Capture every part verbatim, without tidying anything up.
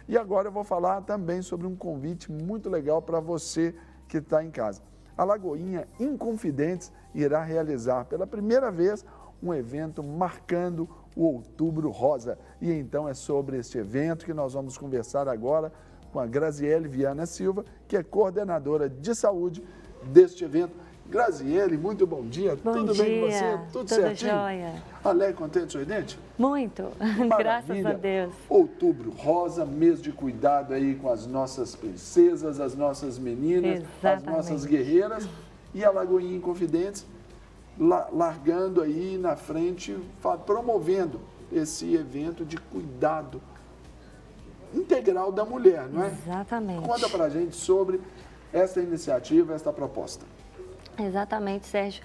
E agora eu vou falar também sobre um convite muito legal para você que está em casa. A Lagoinha Inconfidentes irá realizar pela primeira vez um evento marcando o Outubro Rosa. E então é sobre este evento que nós vamos conversar agora com a Graziele Viana Silva, que é coordenadora de saúde deste evento. Graziele, muito bom dia. Bom Tudo dia. bem com você? Tudo, Tudo certinho? jóia. Alegre, contente, sorridente? Muito, graças a Deus. Outubro Rosa, mês de cuidado aí com as nossas princesas, as nossas meninas, Exatamente. as nossas guerreiras. E a Lagoinha Inconfidentes largando aí na frente, promovendo esse evento de cuidado integral da mulher, não é? Exatamente. Conta pra gente sobre essa iniciativa, essa proposta. Exatamente, Sérgio.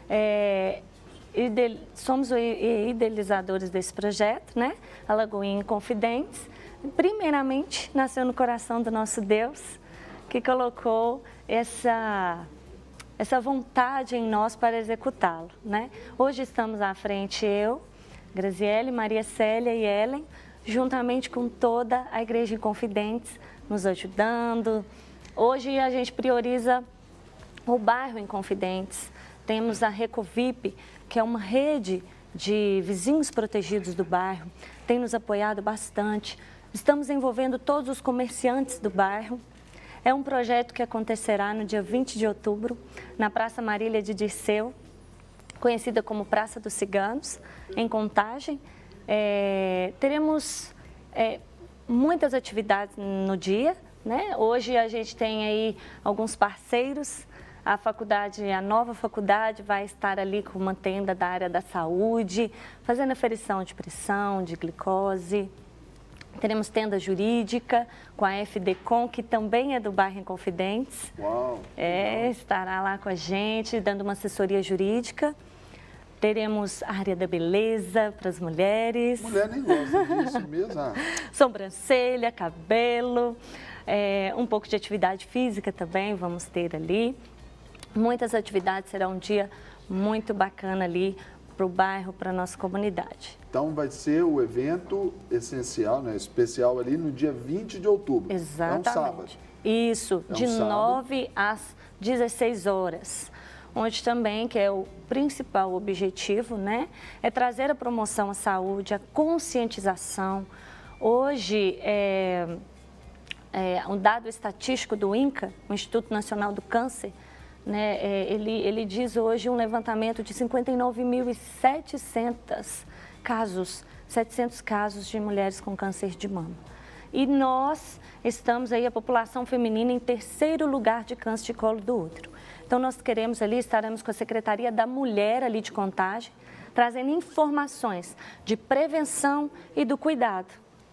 É, ide, somos idealizadores desse projeto, né? A Lagoinha Inconfidentes. Primeiramente, nasceu no coração do nosso Deus, que colocou essa, essa vontade em nós para executá-lo, né? Hoje estamos à frente, eu, Graziele, Maria Célia e Ellen, juntamente com toda a Igreja Inconfidentes, nos ajudando. Hoje a gente prioriza o bairro Inconfidentes. Temos a Recovip, que é uma rede de vizinhos protegidos do bairro, tem nos apoiado bastante. Estamos envolvendo todos os comerciantes do bairro. É um projeto que acontecerá no dia vinte de outubro, na Praça Marília de Dirceu, conhecida como Praça dos Ciganos, em Contagem. É, teremos é, muitas atividades no dia, né? Hoje a gente tem aí alguns parceiros. A faculdade, a nova faculdade vai estar ali com uma tenda da área da saúde, fazendo aferição de pressão, de glicose. Teremos tenda jurídica com a F D Com, que também é do bairro Inconfidentes. Uau! É, estará lá com a gente, dando uma assessoria jurídica. Teremos a área da beleza para as mulheres. Mulher nem gosta disso mesmo. Ah. Sobrancelha, cabelo, é, um pouco de atividade física também vamos ter ali. Muitas atividades, será um dia muito bacana ali para o bairro, para a nossa comunidade. Então vai ser o evento essencial, né, especial ali no dia vinte de outubro. Exatamente. É um sábado. Isso, é um de sábado. nove às dezesseis horas. Onde também, que é o principal objetivo, né, é trazer a promoção à saúde, a conscientização. Hoje, é, é, um dado estatístico do INCA, o Instituto Nacional do Câncer, né, é, ele, ele diz hoje um levantamento de cinquenta e nove mil e setecentos casos, setecentos casos de mulheres com câncer de mama. E nós estamos aí, a população feminina, em terceiro lugar de câncer de colo do útero. Então, nós queremos ali, estaremos com a Secretaria da Mulher ali de Contagem, trazendo informações de prevenção e do cuidado.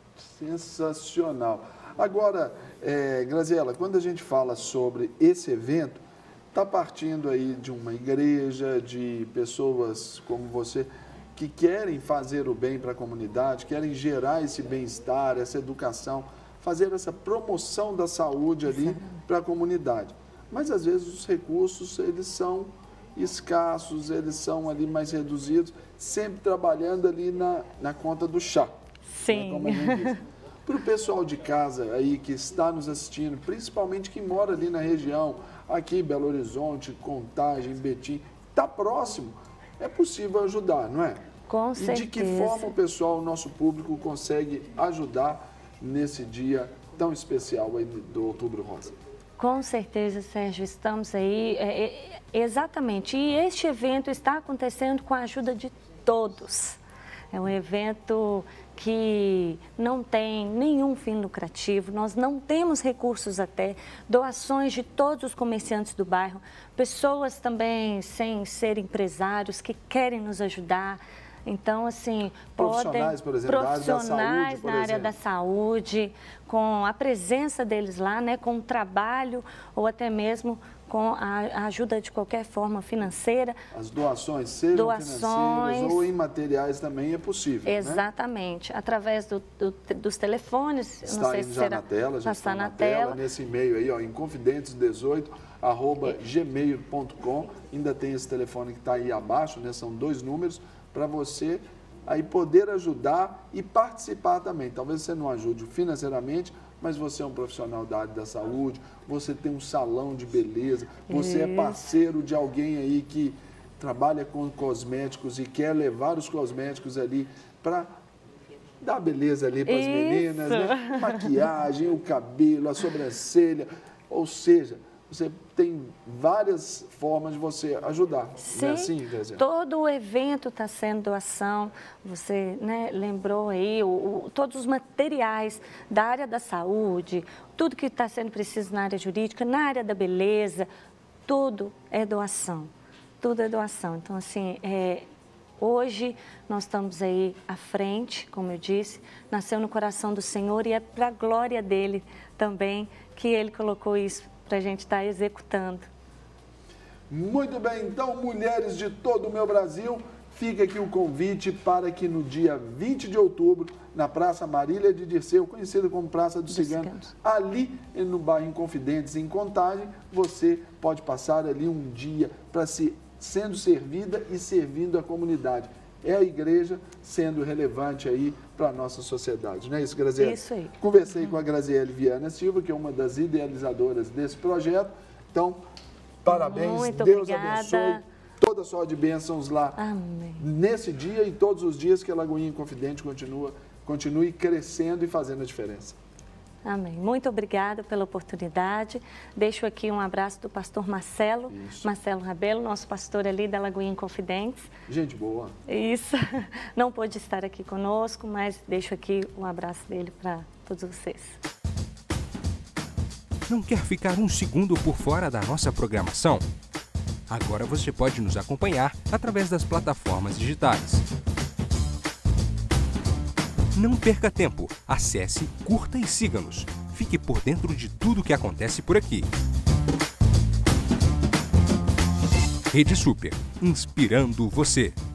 Sensacional. Agora, é, Graziela, quando a gente fala sobre esse evento, está partindo aí de uma igreja, de pessoas como você, que querem fazer o bem para a comunidade, querem gerar esse bem-estar, essa educação, fazer essa promoção da saúde ali para a comunidade. Mas, às vezes, os recursos, eles são escassos, eles são ali mais reduzidos, sempre trabalhando ali na, na conta do chá. Sim. Né, como a gente diz. Para o pessoal de casa aí que está nos assistindo, principalmente que mora ali na região, aqui Belo Horizonte, Contagem, Betim, está próximo, é possível ajudar, não é? Com e certeza. de que forma o pessoal, o nosso público, consegue ajudar nesse dia tão especial aí do Outubro Rosa? Com certeza, Sérgio, estamos aí, é, é, exatamente. E este evento está acontecendo com a ajuda de todos. É um evento que não tem nenhum fim lucrativo, nós não temos recursos até, doações de todos os comerciantes do bairro, pessoas também sem ser empresários que querem nos ajudar. Então, assim, profissionais, podem, por exemplo, profissionais na área da saúde, na área da saúde, com a presença deles lá, né, com o trabalho ou até mesmo com a ajuda de qualquer forma financeira. As doações, sejam doações, financeiras ou imateriais também é possível, exatamente, né? Através do, do, dos telefones. Está não sei aí se já será, na tela, já está, está na, na tela, tela. nesse e-mail aí, ó, inconfidentes dezoito arroba gmail ponto com. Ainda tem esse telefone que está aí abaixo, né? São dois números para você aí poder ajudar e participar também. Talvez você não ajude financeiramente, mas você é um profissional da área da saúde, você tem um salão de beleza, você é parceiro de alguém aí que trabalha com cosméticos e quer levar os cosméticos ali para dar beleza ali para as meninas, né? Maquiagem, o cabelo, a sobrancelha, ou seja, você tem várias formas de você ajudar. Sim, não é assim, Graziela? Todo o evento está sendo doação, você, né, lembrou aí, o, o, todos os materiais da área da saúde, tudo que está sendo preciso na área jurídica, na área da beleza, tudo é doação, tudo é doação. Então, assim, é, hoje nós estamos aí à frente, como eu disse, nasceu no coração do Senhor e é para a glória dele também que ele colocou isso para a gente estar executando. Muito bem, então, mulheres de todo o meu Brasil, fica aqui o convite para que no dia vinte de outubro, na Praça Marília de Dirceu, conhecida como Praça do Cigano, ali no bairro Inconfidentes, em Contagem, você pode passar ali um dia para se sendo servida e servindo a comunidade. É a igreja sendo relevante aí para a nossa sociedade, não é isso, Graziela? Isso aí. Conversei com a Graziele Viana Silva, que é uma das idealizadoras desse projeto. Então, parabéns, Muito Deus obrigada. abençoe, toda sorte de bênçãos lá. Amém. Nesse dia e todos os dias que a Lagoinha Inconfidente continua, continue crescendo e fazendo a diferença. Amém. Muito obrigada pela oportunidade. Deixo aqui um abraço do pastor Marcelo, Isso. Marcelo Rabelo, nosso pastor ali da Lagoinha Inconfidentes. Gente boa. Isso. Não pôde estar aqui conosco, mas deixo aqui um abraço dele para todos vocês. Não quer ficar um segundo por fora da nossa programação? Agora você pode nos acompanhar através das plataformas digitais. Não perca tempo, acesse, curta e siga-nos. Fique por dentro de tudo o que acontece por aqui. Rede Super, inspirando você.